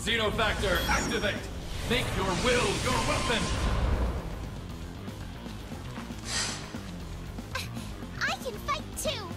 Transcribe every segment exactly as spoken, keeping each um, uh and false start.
Xenofactor, activate! Make your will your weapon! I can fight too!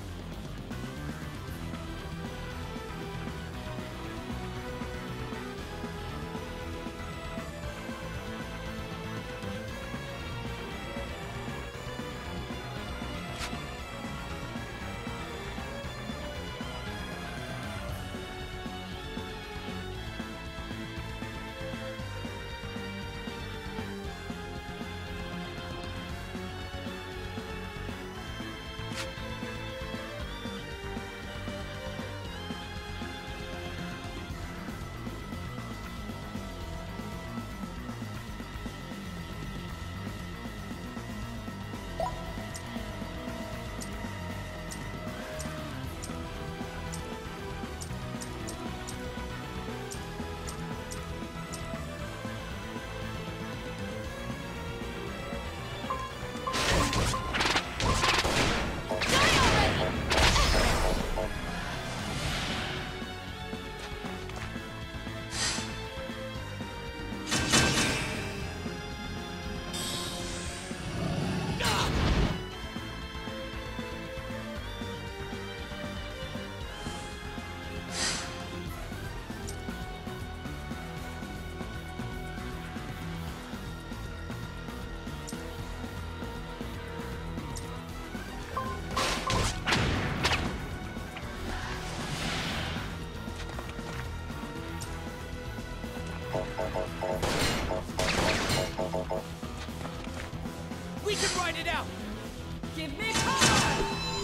We can ride it out! Give me power!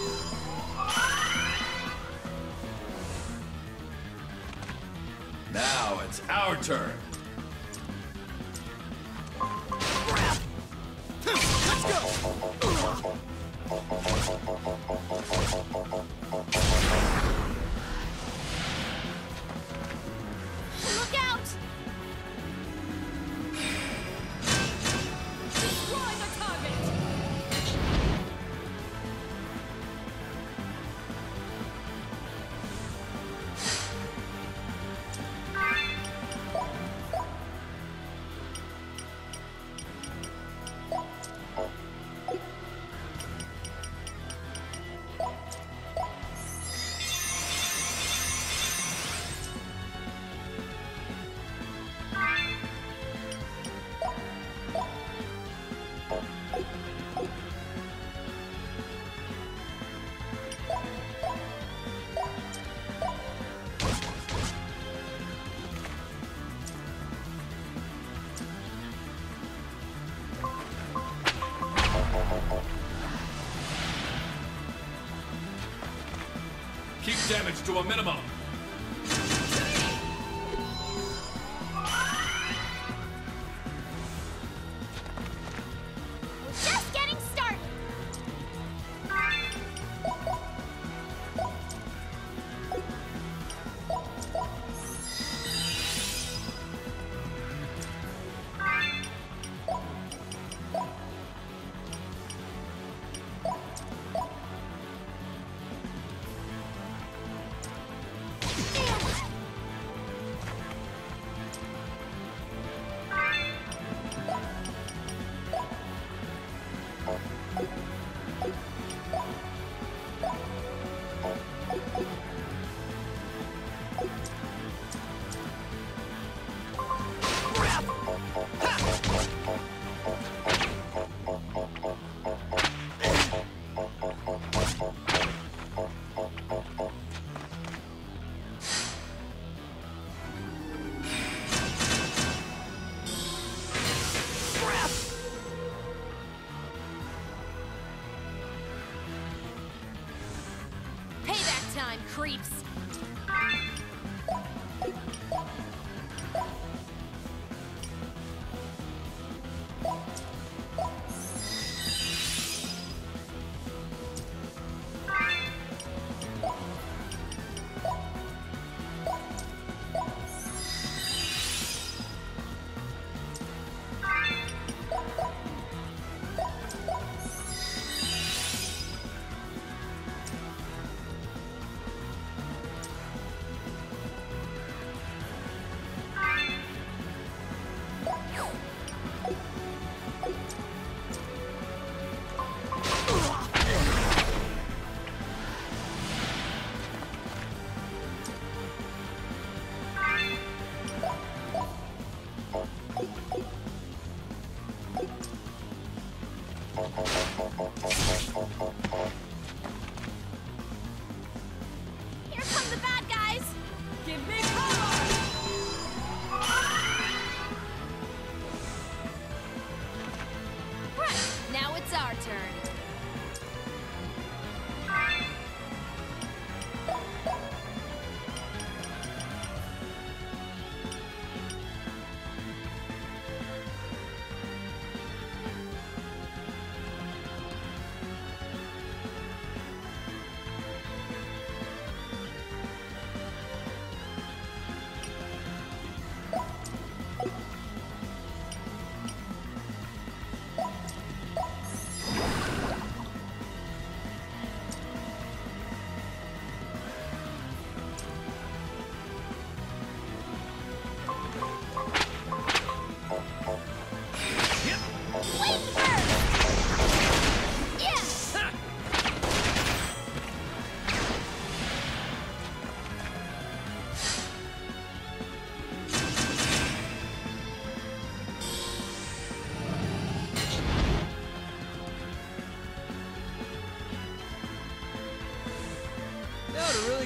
Now it's our turn. Let's go! Look out! Destroy the target! Keep damage to a minimum. We're just getting started! Payback time, creeps!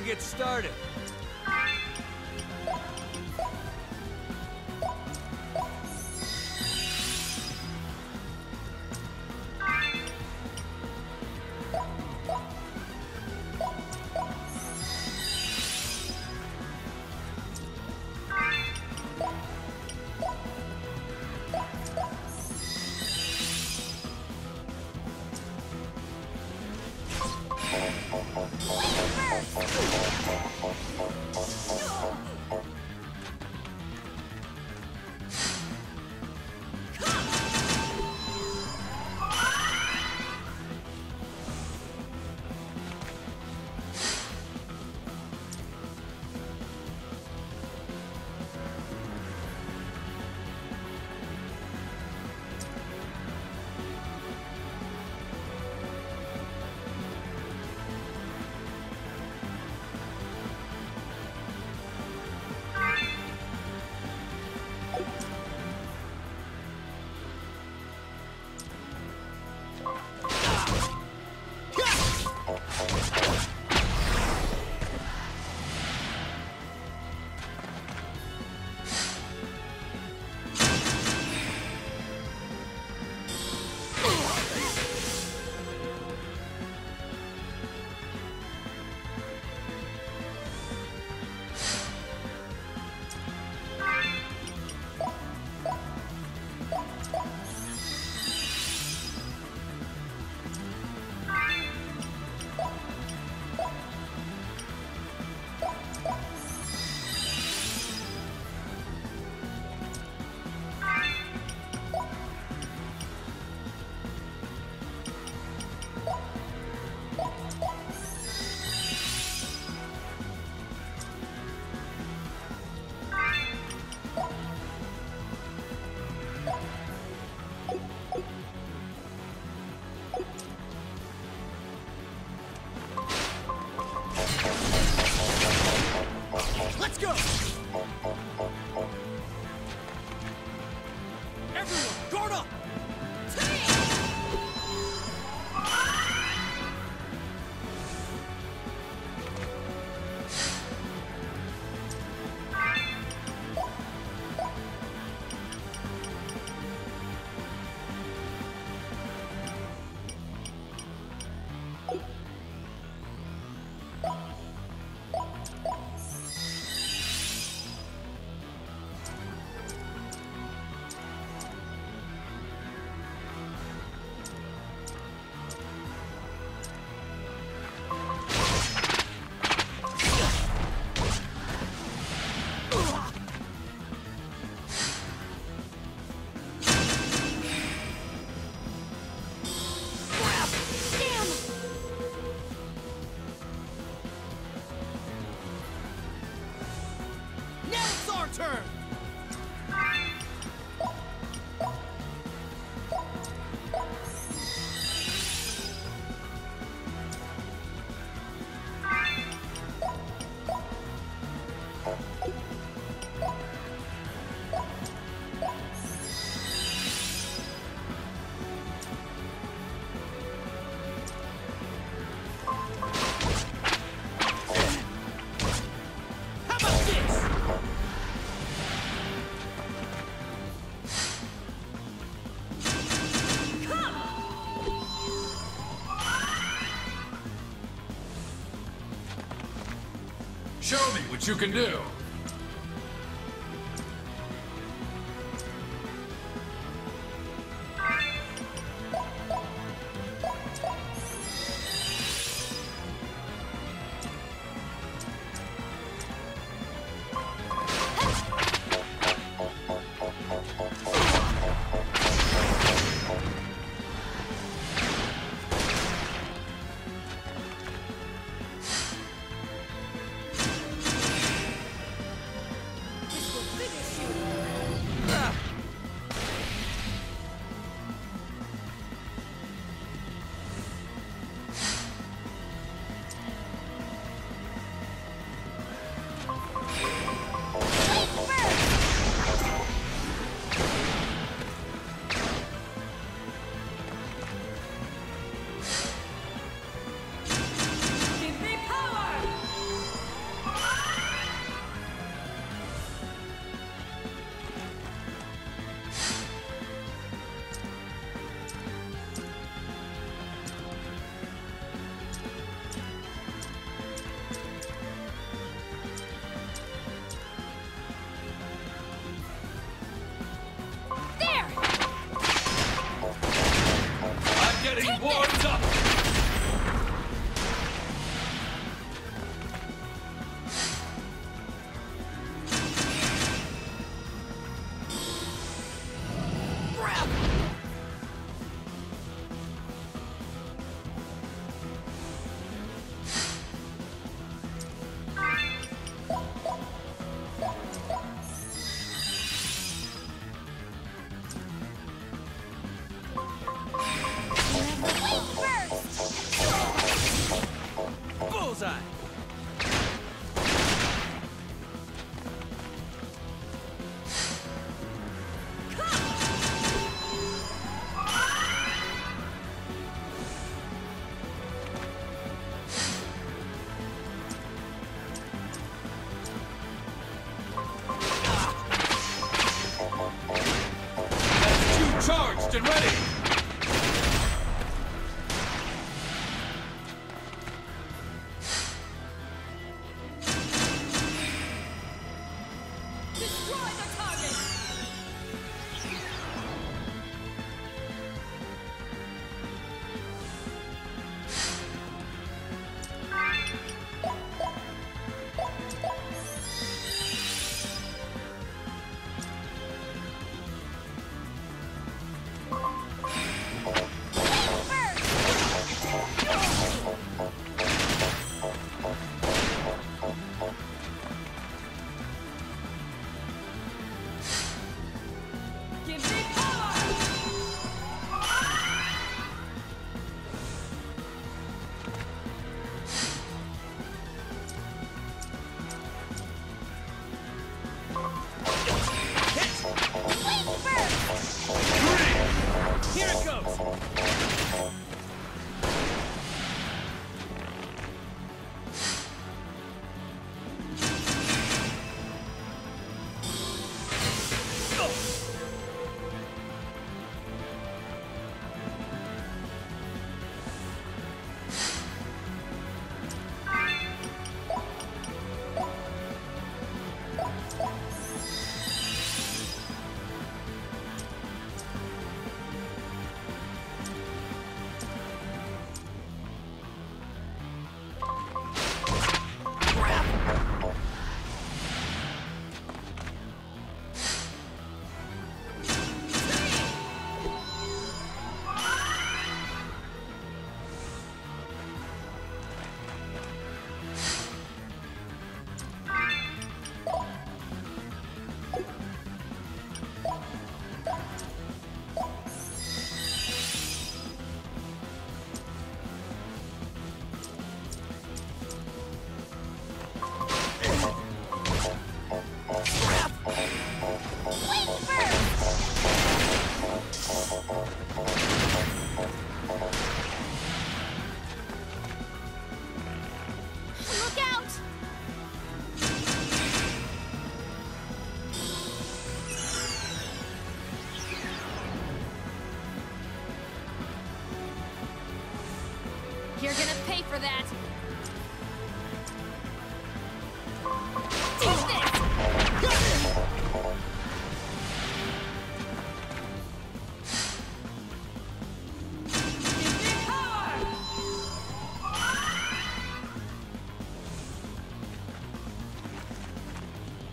get started. Let's go! Everyone, guard up! Turn! How about this? Show me what you can do.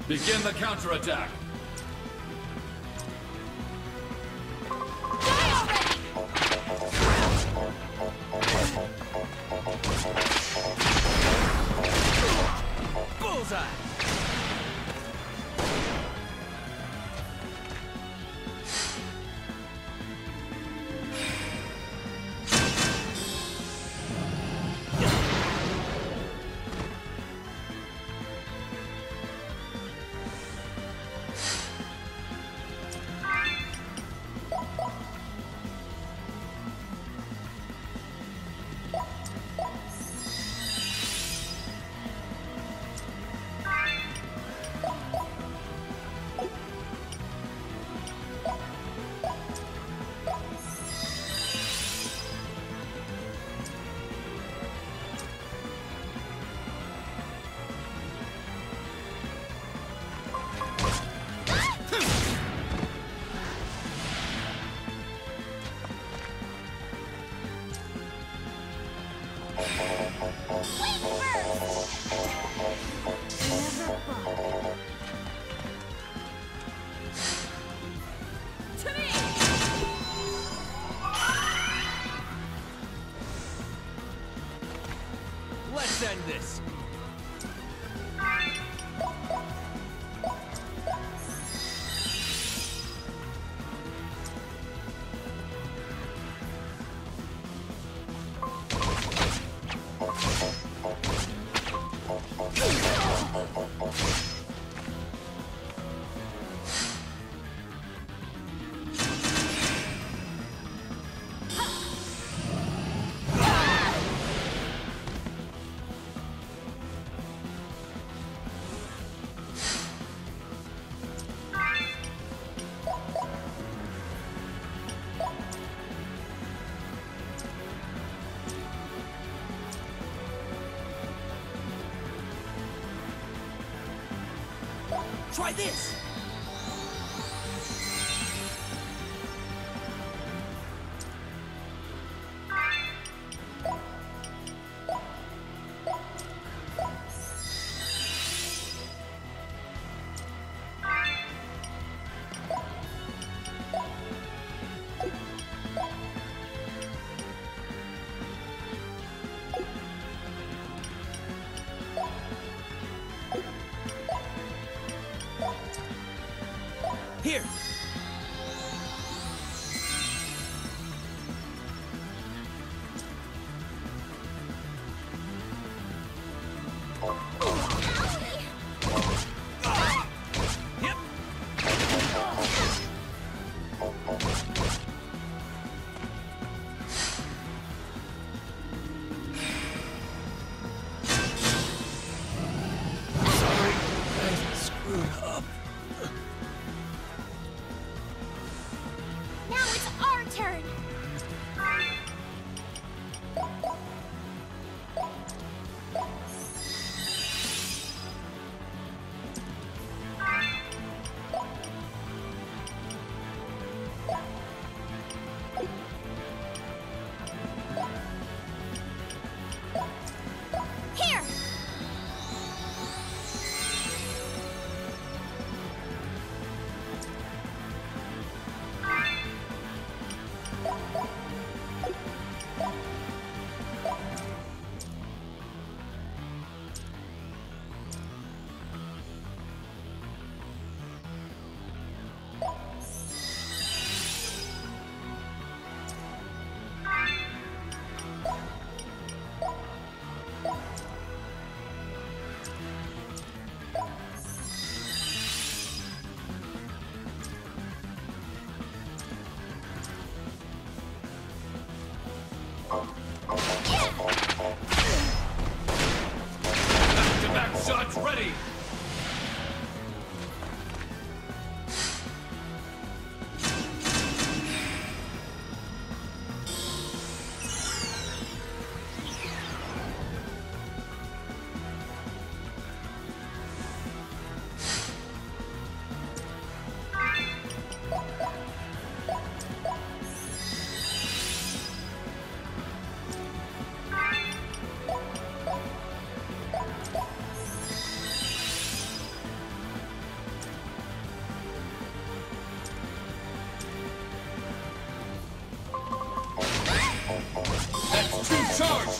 Begin the counterattack. Die already! Bullseye! To me! Let's end this! Try this! Here! Yep! Sorry, I screwed up.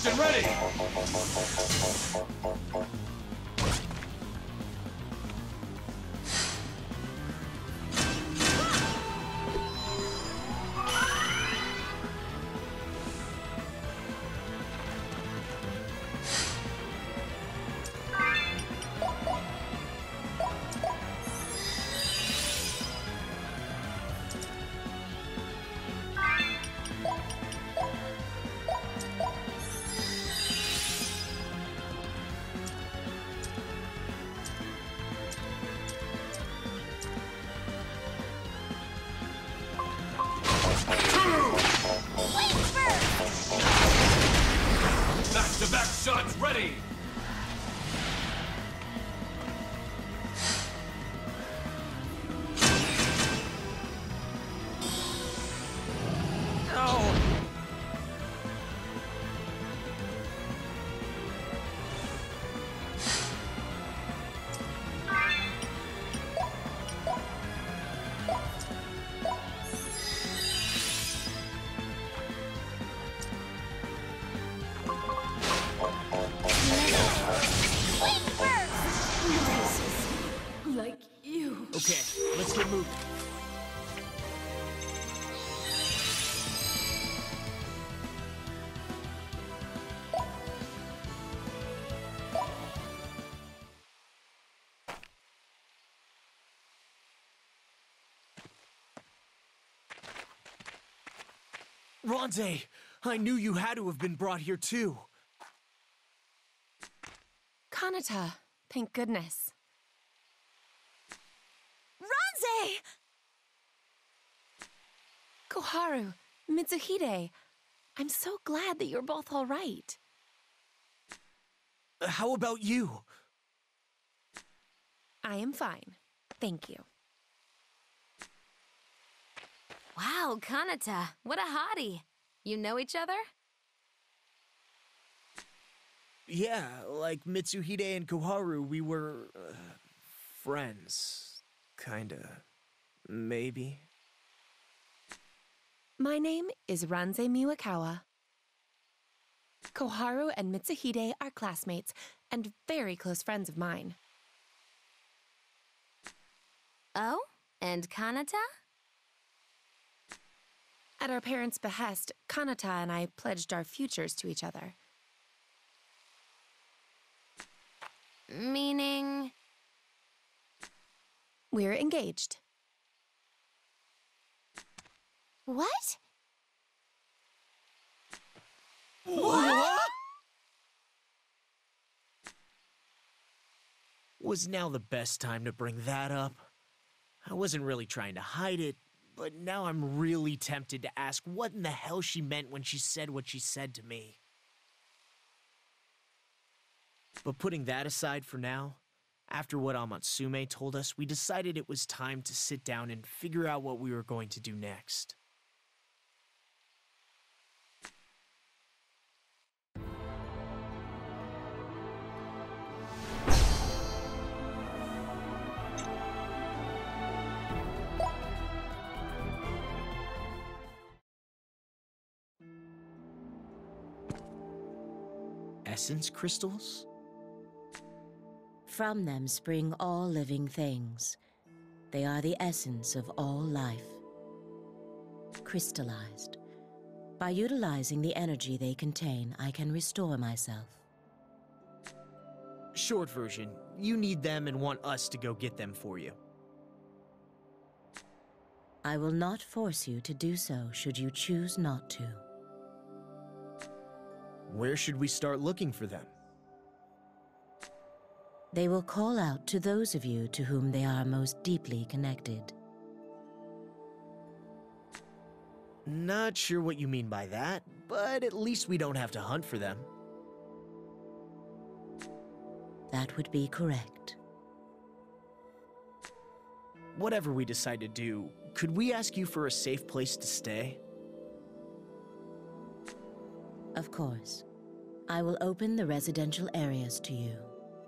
Fixed and ready! Back-to-back shots ready! Like you. Okay, let's get moving. Ronze, I knew you had to have been brought here too. Kanata, thank goodness. Ronze! Koharu, Mitsuhide, I'm so glad that you're both all right. Uh, How about you? I am fine. Thank you. Wow, Kanata, what a hottie. You know each other? Yeah, like Mitsuhide and Koharu, we were uh, friends. Kinda. Maybe. My name is Ranze Miwakawa. Koharu and Mitsuhide are classmates and very close friends of mine. Oh? And Kanata? At our parents' behest, Kanata and I pledged our futures to each other. Meaning? We're engaged. What? What? Was now the best time to bring that up? I wasn't really trying to hide it, but now I'm really tempted to ask what in the hell she meant when she said what she said to me. But putting that aside for now, after what Amatsume told us, we decided it was time to sit down and figure out what we were going to do next. Essence crystals? From them spring all living things. They are the essence of all life. Crystallized. By utilizing the energy they contain, I can restore myself. Short version, you need them and want us to go get them for you. I will not force you to do so should you choose not to. Where should we start looking for them? They will call out to those of you to whom they are most deeply connected. Not sure what you mean by that, but at least we don't have to hunt for them. That would be correct. Whatever we decide to do, could we ask you for a safe place to stay? Of course. I will open the residential areas to you.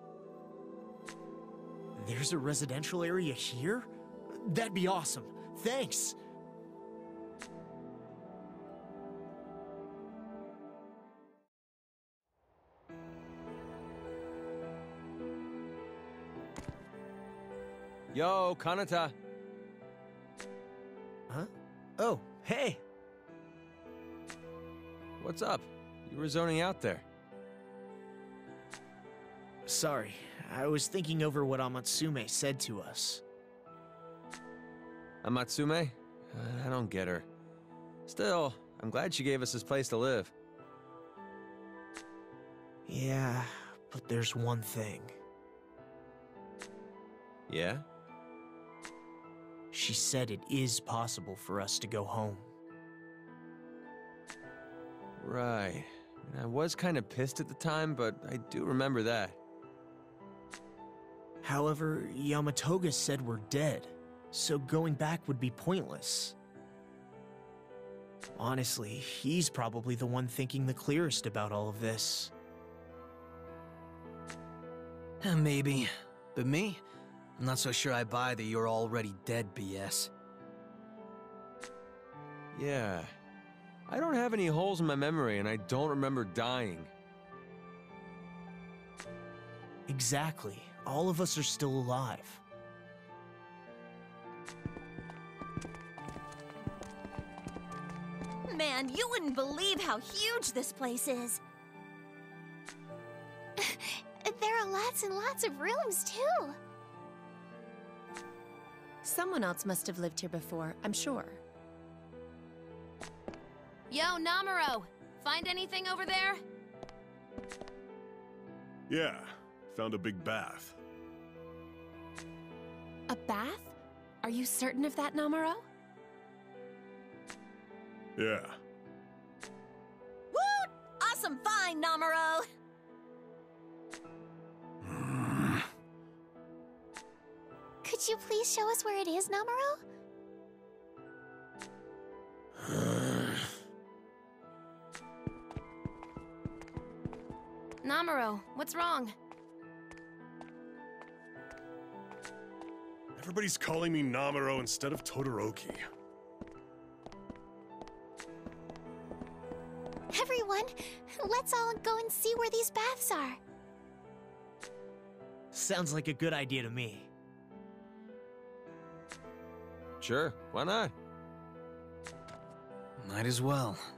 There's a residential area here? That'd be awesome. Thanks! Yo, Kanata. Huh? Oh, hey! What's up? You were zoning out there. Sorry, I was thinking over what Amatsume said to us. Amatsume? Uh, I don't get her. Still, I'm glad she gave us this place to live. Yeah, but there's one thing. Yeah? She said it is possible for us to go home. Right. I was kind of pissed at the time, but I do remember that. However, Yamatoga said we're dead, so going back would be pointless. Honestly, he's probably the one thinking the clearest about all of this. Eh, Maybe. But me? I'm not so sure I buy the you're already dead B S. Yeah. I don't have any holes in my memory, and I don't remember dying. Exactly. All of us are still alive. Man, you wouldn't believe how huge this place is. There are lots and lots of rooms, too. Someone else must have lived here before, I'm sure. Yo, Namoro! Find anything over there? Yeah, found a big bath. A bath? Are you certain of that, Namoro? Yeah. Woot! Awesome find, Namoro! Could you please show us where it is, Namoro? Namoro, what's wrong? Everybody's calling me Namoro instead of Todoroki. Everyone, let's all go and see where these baths are. Sounds like a good idea to me. Sure, why not? Might as well.